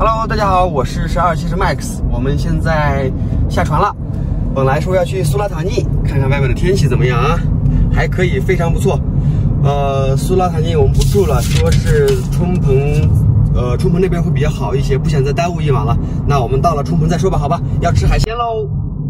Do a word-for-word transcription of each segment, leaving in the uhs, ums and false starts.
Hello， 大家好，我是十二七十 Max， 我们现在下船了。本来说要去苏拉塔尼看看外面的天气怎么样啊，还可以，非常不错。呃，苏拉塔尼我们不住了，说是冲棚，呃，冲棚那边会比较好一些，不想再耽误一晚了。那我们到了冲棚再说吧，好吧？要吃海鲜喽。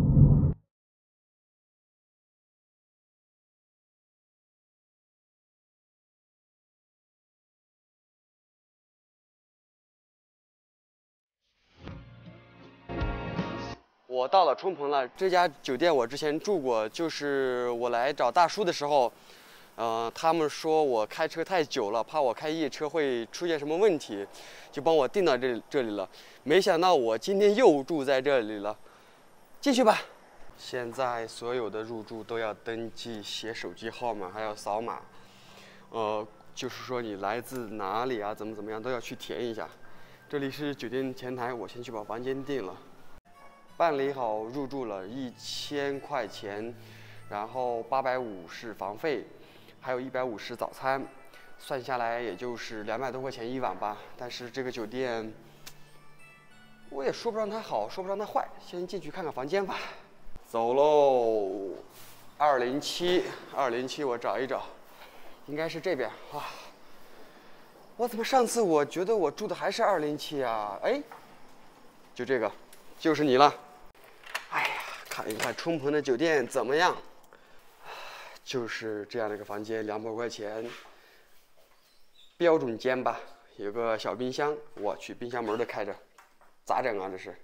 我到了冲棚了，这家酒店我之前住过，就是我来找大叔的时候，呃，他们说我开车太久了，怕我开夜车会出现什么问题，就帮我订到这这里了。没想到我今天又住在这里了，进去吧。现在所有的入住都要登记，写手机号码，还要扫码，呃，就是说你来自哪里啊，怎么怎么样都要去填一下。这里是酒店前台，我先去把房间订了。 办理好入住了，一千块钱，然后八百五是房费，还有一百五十早餐，算下来也就是两百多块钱一晚吧。但是这个酒店，我也说不上它好，说不上它坏，先进去看看房间吧。走喽，二零七，二零七，我找一找，应该是这边啊。我怎么上次我觉得我住的还是二零七啊？哎，就这个。 就是你了，哎呀，看一看冲棚的酒店怎么样？就是这样的一个房间，两百块钱，标准间吧，有个小冰箱，我去，冰箱门都开着，咋整啊？这是，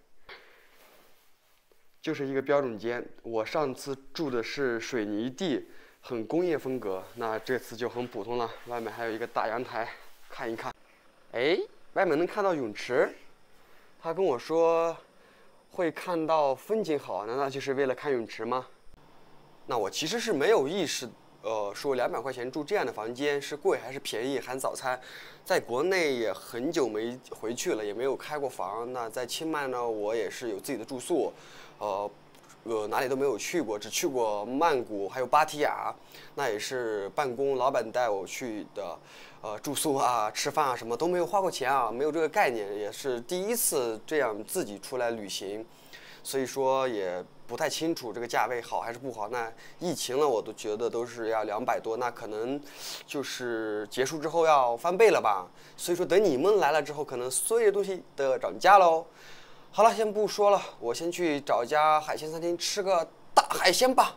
就是一个标准间。我上次住的是水泥地，很工业风格，那这次就很普通了。外面还有一个大阳台，看一看。哎，外面能看到泳池，他跟我说。 会看到风景好，难道就是为了看泳池吗？那我其实是没有意识，呃，说两百块钱住这样的房间是贵还是便宜，含早餐。在国内也很久没回去了，也没有开过房。那在清迈呢，我也是有自己的住宿，呃，呃，哪里都没有去过，只去过曼谷还有芭提雅，那也是办公老板带我去的。 呃，住宿啊、吃饭啊，什么都没有花过钱啊，没有这个概念，也是第一次这样自己出来旅行，所以说也不太清楚这个价位好还是不好。那疫情了，我都觉得都是要两百多，那可能就是结束之后要翻倍了吧。所以说等你们来了之后，可能所有的东西都要涨价喽。好了，先不说了，我先去找一家海鲜餐厅吃个大海鲜吧。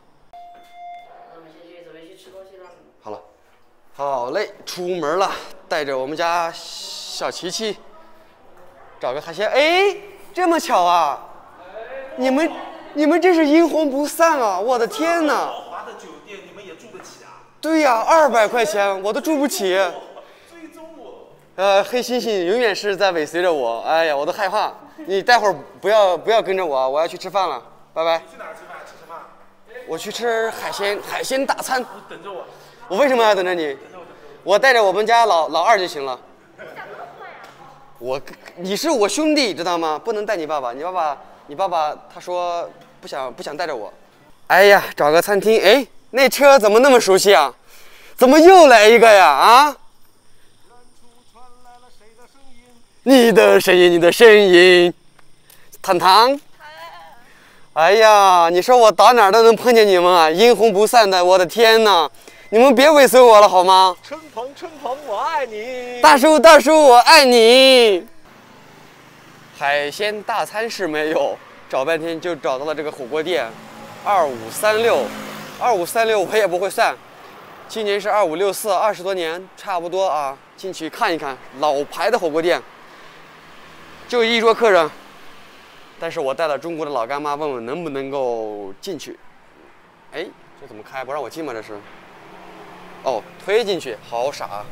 好了，好嘞，出门了，带着我们家小琪琪，找个海鲜。哎，这么巧啊！你们你们这是阴魂不散啊！我的天哪！豪华的酒店你们也住得起啊？对呀，二百块钱我都住不起。追踪我。呃，黑猩猩永远是在尾随着我。哎呀，我都害怕。你待会儿不要不要跟着我，我要去吃饭了，拜拜。去哪儿吃饭？吃什么？我去吃海鲜海鲜大餐。等着我。 我为什么要等着你？我带着我们家老老二就行了。我，你是我兄弟，知道吗？不能带你爸爸。你爸爸，你爸爸他说不想不想带着我。哎呀，找个餐厅。哎，那车怎么那么熟悉啊？怎么又来一个呀？啊？你的声音，你的声音，糖糖。哎呀，你说我到哪儿都能碰见你们啊，阴魂不散的，我的天哪！ 你们别尾随我了好吗？春鹏，春鹏，我爱你。大叔，大叔，我爱你。海鲜大餐是没有，找半天就找到了这个火锅店，二五三六，二五三六我也不会算，今年是二五六四，二十多年差不多啊。进去看一看，老牌的火锅店，就一桌客人，但是我带了中国的老干妈，问问能不能够进去。哎，这怎么开？不让我进吗？这是？ 哦，推进去，好傻！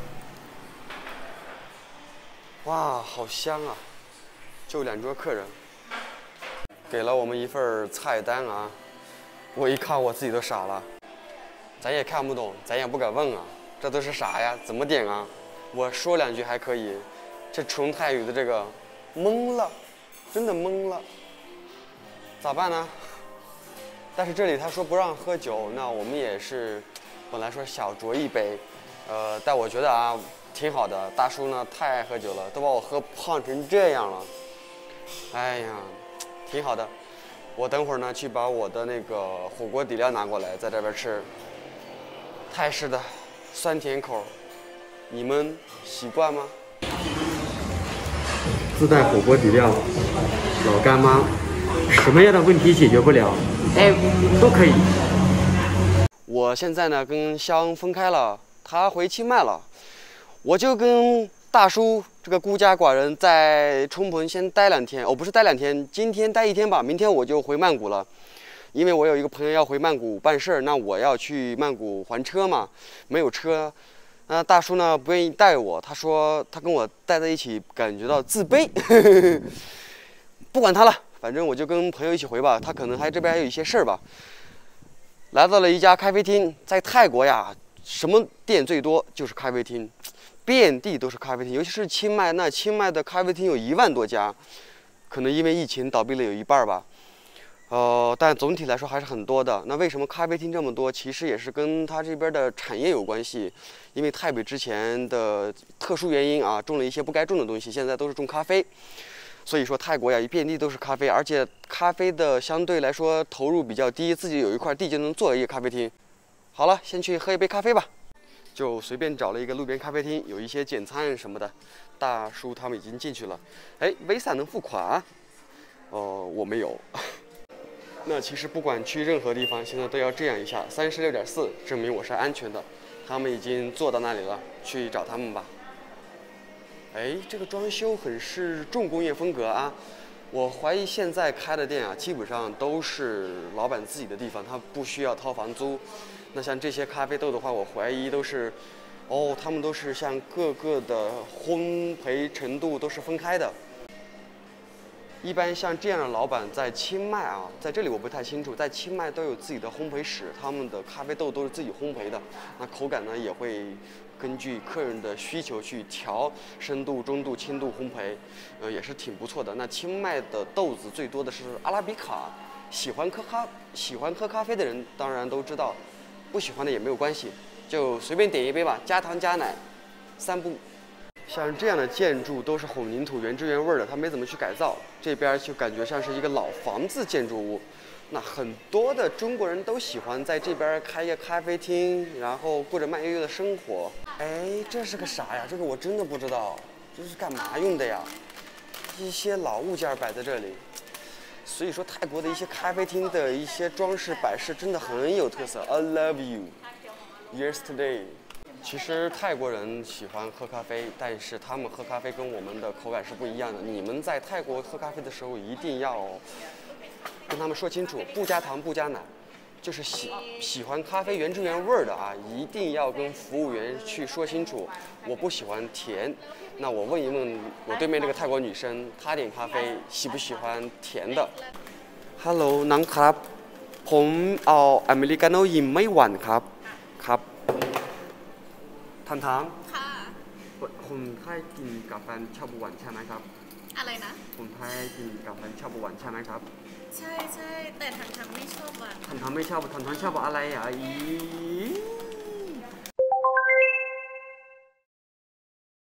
哇，好香啊！就两桌客人，给了我们一份菜单啊。我一看，我自己都傻了。咱也看不懂，咱也不敢问啊。这都是啥呀？怎么点啊？我说两句还可以，这纯泰语的这个懵了，真的懵了。咋办呢？但是这里他说不让喝酒，那我们也是。 本来说小酌一杯，呃，但我觉得啊挺好的。大叔呢太爱喝酒了，都把我喝胖成这样了。 哎呀，挺好的。我等会儿呢去把我的那个火锅底料拿过来，在这边吃。泰式的酸甜口，你们习惯吗？自带火锅底料，老干妈，什么样的问题解决不了？哎，都可以。我现在呢跟香分开了，他回清迈了，我就跟大叔这个孤家寡人在冲绳先待两天。哦，不是待两天，今天待一天吧，明天我就回曼谷了。因为我有一个朋友要回曼谷办事儿，那我要去曼谷还车嘛，没有车。那大叔呢不愿意带我，他说他跟我待在一起感觉到自卑。不管他了，反正我就跟朋友一起回吧。他可能还这边还有一些事儿吧。来到了一家咖啡厅，在泰国呀，什么店最多就是咖啡厅，遍地都是咖啡厅，尤其是清迈，那清迈的咖啡厅有一万多家，可能因为疫情倒闭了有一半吧。呃，但总体来说还是很多的。那为什么咖啡厅这么多？其实也是跟它这边的产业有关系。因为泰北之前的特殊原因啊，种了一些不该种的东西，现在都是种咖啡。所以说泰国呀，一遍地都是咖啡，而且咖啡的相对来说投入比较低，自己有一块地就能做一个咖啡厅。好了，先去喝一杯咖啡吧。就随便找了一个路边咖啡厅，有一些简餐什么的。大叔他们已经进去了。哎，Visa 能付款？哦、呃，我没有。那其实不管去任何地方，现在都要这样一下，三十六点四证明我是安全的。他们已经坐到那里了，去找他们吧。哎，这个装修很是重工业风格啊！我怀疑现在开的店啊，基本上都是老板自己的地方，他不需要掏房租。那像这些咖啡豆的话，我怀疑都是，哦，他们都是像各个的烘焙程度都是分开的。一般像这样的老板在清迈啊，在这里我不太清楚，在清迈都有自己的烘焙室，他们的咖啡豆都是自己烘焙的，那口感呢也会根据客人的需求去调深度、中度、轻度烘焙，呃也是挺不错的。那清迈的豆子最多的是阿拉比卡，喜欢喝咖喜欢喝咖啡的人当然都知道，不喜欢的也没有关系，就随便点一杯吧，加糖加奶，三不。像这样的建筑都是混凝土原汁原味的，它没怎么去改造。这边就感觉像是一个老房子建筑物。那很多的中国人都喜欢在这边开一个咖啡厅，然后过着慢悠悠的生活。哎，这是个啥呀？这个我真的不知道，这是干嘛用的呀？一些老物件摆在这里。所以说，泰国的一些咖啡厅的一些装饰摆饰真的很有特色。I love you, yesterday。其实泰国人喜欢喝咖啡，但是他们喝咖啡跟我们的口感是不一样的。你们在泰国喝咖啡的时候，一定要跟他们说清楚，不加糖不加奶，就是喜喜欢咖啡原汁原味的啊，一定要跟服务员去说清楚，我不喜欢甜。那我问一问我对面这个泰国女生，她点咖啡喜不喜欢甜的 ？Hello， น้องครับ ผมเอาอเมริกาโน่ยิมไม่หวานครับครับ ทันทังค่ะคนไทยกินกาแฟชอบหวานใช่ไหมครับอะไรนะคนไทยกินกาแฟชอบหวานใช่ไหมครับใช่ใช่แต่ทันทังไม่ชอบหวานทันทังไม่ชอบทันทังชอบอะไรอ่ะอี